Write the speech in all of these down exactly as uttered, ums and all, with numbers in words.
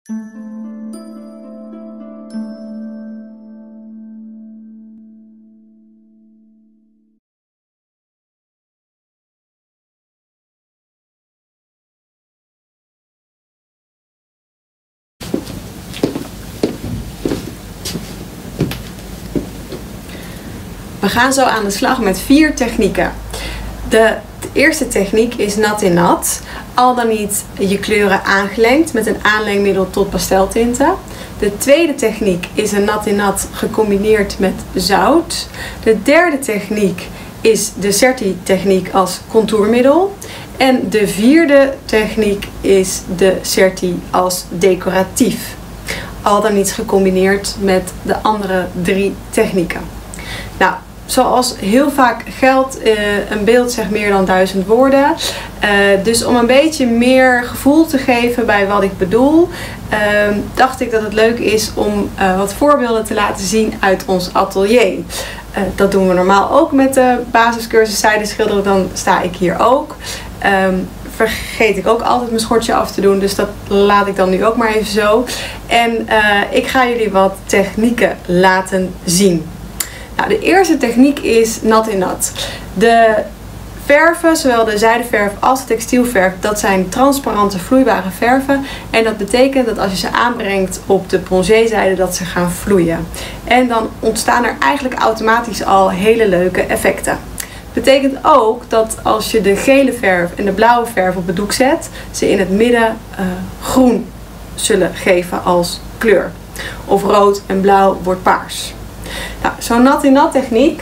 We gaan zo aan de slag met vier technieken. De, de eerste techniek is nat in nat. Al dan niet je kleuren aangelengd met een aanlengmiddel tot pasteltinten. De tweede techniek is een nat in nat gecombineerd met zout. De derde techniek is de Certi techniek als contourmiddel. En de vierde techniek is de Certi als decoratief. Al dan niet gecombineerd met de andere drie technieken. Nou, zoals heel vaak geldt, uh, een beeld zegt meer dan duizend woorden. Uh, dus om een beetje meer gevoel te geven bij wat ik bedoel, uh, dacht ik dat het leuk is om uh, wat voorbeelden te laten zien uit ons atelier. Uh, dat doen we normaal ook met de basiscursus zijdeschilderen, dan sta ik hier ook. Um, vergeet ik ook altijd mijn schortje af te doen, dus dat laat ik dan nu ook maar even zo. En uh, ik ga jullie wat technieken laten zien. Nou, de eerste techniek is nat in nat. De verven, zowel de zijdeverf als de textielverf, dat zijn transparante vloeibare verven. En dat betekent dat als je ze aanbrengt op de bronzézijde dat ze gaan vloeien. En dan ontstaan er eigenlijk automatisch al hele leuke effecten. Betekent ook dat als je de gele verf en de blauwe verf op het doek zet, ze in het midden uh, groen zullen geven als kleur. Of rood en blauw wordt paars. Nou, zo'n nat in nat techniek,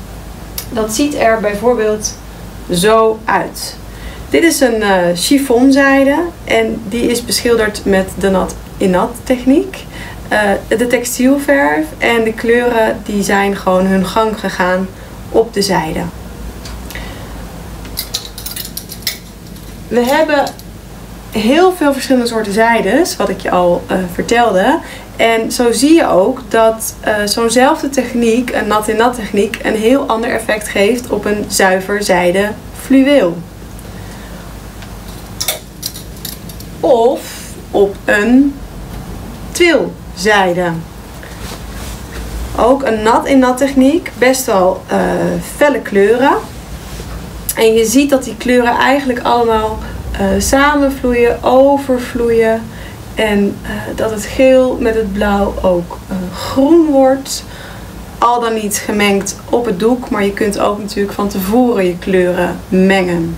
dat ziet er bijvoorbeeld zo uit. Dit is een uh, chiffonzijde en die is beschilderd met de nat in nat techniek. Uh, de textielverf en de kleuren die zijn gewoon hun gang gegaan op de zijde. We hebben heel veel verschillende soorten zijdes, wat ik je al uh, vertelde. En zo zie je ook dat uh, zo'nzelfde techniek, een nat in nat techniek, een heel ander effect geeft op een zuiver zijde fluweel. Of op een twilzijde. Ook een nat in nat techniek, best wel uh, felle kleuren. En je ziet dat die kleuren eigenlijk allemaal uh, samenvloeien, overvloeien. En uh, dat het geel met het blauw ook uh, groen wordt. Al dan niet gemengd op het doek, maar je kunt ook natuurlijk van tevoren je kleuren mengen.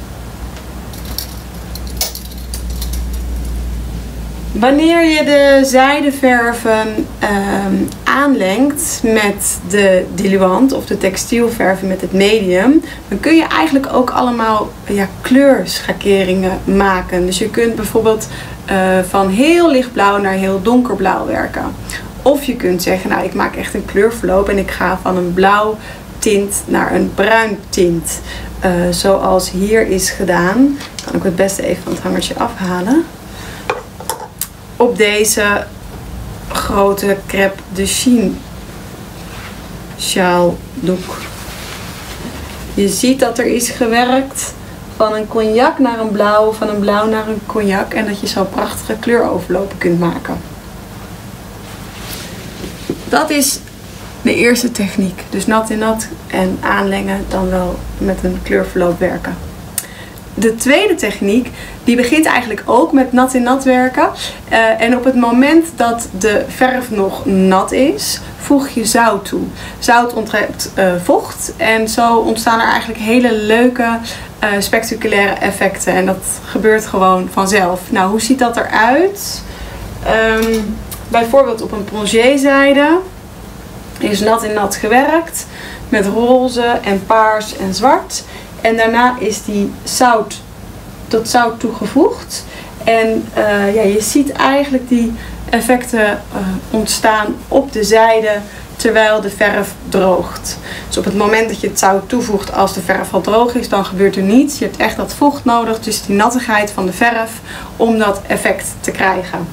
Wanneer je de zijdeverven uh, aanlengt met de diluant of de textielverven met het medium, dan kun je eigenlijk ook allemaal ja, kleurschakeringen maken. Dus je kunt bijvoorbeeld uh, van heel lichtblauw naar heel donkerblauw werken. Of je kunt zeggen, nou ik maak echt een kleurverloop en ik ga van een blauw tint naar een bruin tint. Uh, zoals hier is gedaan. Kan ik het beste even van het hangertje afhalen. Op deze grote crêpe de Chine sjaaldoek. Je ziet dat er is gewerkt van een cognac naar een blauw, van een blauw naar een cognac. En dat je zo prachtige kleuroverlopen kunt maken. Dat is de eerste techniek. Dus nat in nat en aanlengen, dan wel met een kleurverloop werken. De tweede techniek, die begint eigenlijk ook met nat in nat werken. Uh, en op het moment dat de verf nog nat is, voeg je zout toe. Zout onttrekt uh, vocht en zo ontstaan er eigenlijk hele leuke uh, spectaculaire effecten. En dat gebeurt gewoon vanzelf. Nou, hoe ziet dat eruit? Um, bijvoorbeeld op een bronzézijde is nat in nat gewerkt met roze en paars en zwart. En daarna is die zout tot zout toegevoegd. En uh, ja, je ziet eigenlijk die effecten uh, ontstaan op de zijde terwijl de verf droogt. Dus op het moment dat je het zout toevoegt als de verf al droog is, dan gebeurt er niets. Je hebt echt dat vocht nodig, dus die nattigheid van de verf, om dat effect te krijgen.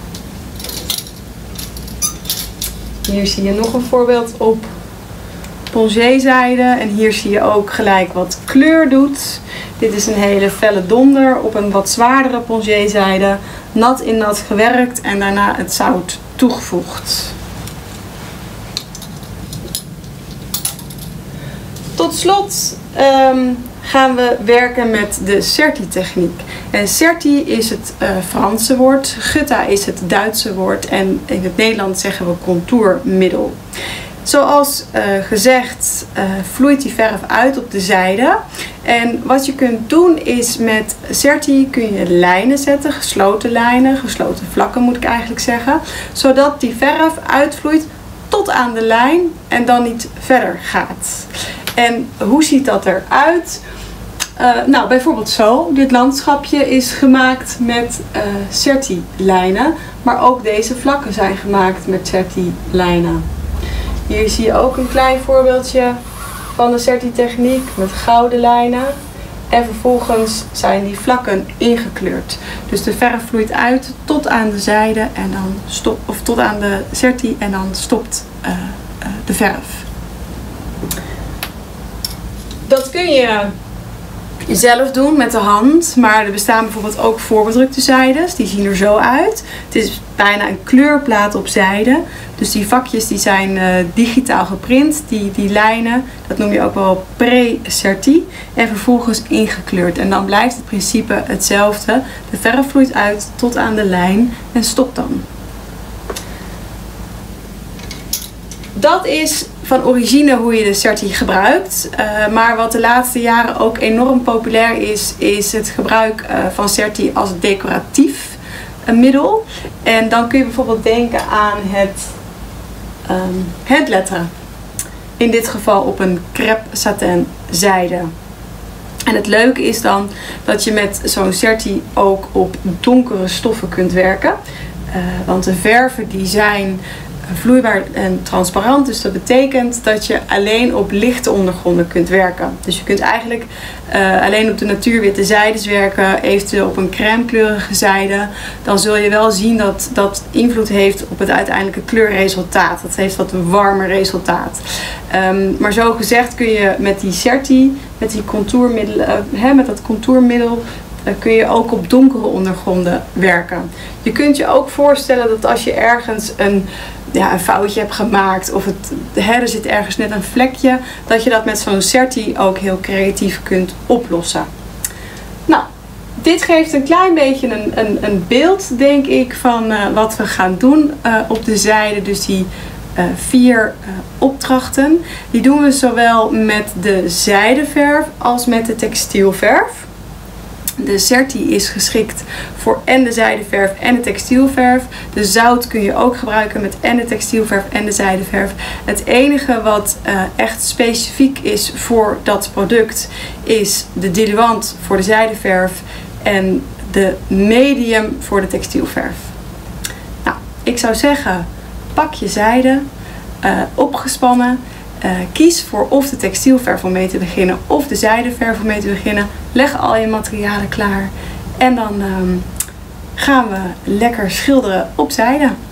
Hier zie je nog een voorbeeld op pongézijde en hier zie je ook gelijk wat kleur doet. Dit is een hele felle donder op een wat zwaardere pongézijde. Nat in nat gewerkt en daarna het zout toegevoegd. Tot slot um, gaan we werken met de Certi-techniek. En Certi is het uh, Franse woord, Gutta is het Duitse woord en in het Nederlands zeggen we contourmiddel. Zoals uh, gezegd uh, vloeit die verf uit op de zijde. En wat je kunt doen is met Certi kun je lijnen zetten, gesloten lijnen, gesloten vlakken moet ik eigenlijk zeggen. Zodat die verf uitvloeit tot aan de lijn en dan niet verder gaat. En hoe ziet dat eruit? Uh, nou, bijvoorbeeld zo. Dit landschapje is gemaakt met uh, Certi lijnen. Maar ook deze vlakken zijn gemaakt met Certi lijnen. Hier zie je ook een klein voorbeeldje van de Certi techniek met gouden lijnen. En vervolgens zijn die vlakken ingekleurd. Dus de verf vloeit uit tot aan de zijde en dan stop, of tot aan de Certi en dan stopt uh, uh, de verf. Dat kun je zelf doen met de hand, maar er bestaan bijvoorbeeld ook voorbedrukte zijdes. Die zien er zo uit. Het is bijna een kleurplaat op zijde. Dus die vakjes die zijn uh, digitaal geprint. Die, die lijnen, dat noem je ook wel pre-Certi. En vervolgens ingekleurd. En dan blijft het principe hetzelfde. De verf vloeit uit tot aan de lijn en stopt dan. Dat is van origine hoe je de Certi gebruikt. Uh, maar wat de laatste jaren ook enorm populair is, is het gebruik uh, van Certi als decoratief uh, middel. En dan kun je bijvoorbeeld denken aan het um, handletteren. In dit geval op een crêpe satin zijde. En het leuke is dan dat je met zo'n Certi ook op donkere stoffen kunt werken. Uh, want de verven die zijn vloeibaar en transparant, dus dat betekent dat je alleen op lichte ondergronden kunt werken. Dus je kunt eigenlijk uh, alleen op de natuurwitte zijdes werken, eventueel op een crèmekleurige zijde. Dan zul je wel zien dat dat invloed heeft op het uiteindelijke kleurresultaat. Dat heeft wat een warmer resultaat. Um, maar zo gezegd kun je met die Certi, met die contourmiddelen, uh, hè, met dat contourmiddel, dan kun je ook op donkere ondergronden werken. Je kunt je ook voorstellen dat als je ergens een, ja, een foutje hebt gemaakt of het, hè, er zit ergens net een vlekje, dat je dat met zo'n Certi ook heel creatief kunt oplossen. Nou, dit geeft een klein beetje een, een, een beeld, denk ik, van uh, wat we gaan doen uh, op de zijde. Dus die uh, vier uh, opdrachten. Die doen we zowel met de zijdeverf als met de textielverf. De Certi is geschikt voor en de zijdeverf en de textielverf. De zout kun je ook gebruiken met en de textielverf en de zijdeverf. Het enige wat uh, echt specifiek is voor dat product is de diluant voor de zijdeverf en de medium voor de textielverf. Nou, ik zou zeggen, pak je zijde, uh, opgespannen. Uh, kies voor of de textielverf om mee te beginnen of de zijdeverf om mee te beginnen. Leg al je materialen klaar en dan um, gaan we lekker schilderen op zijde.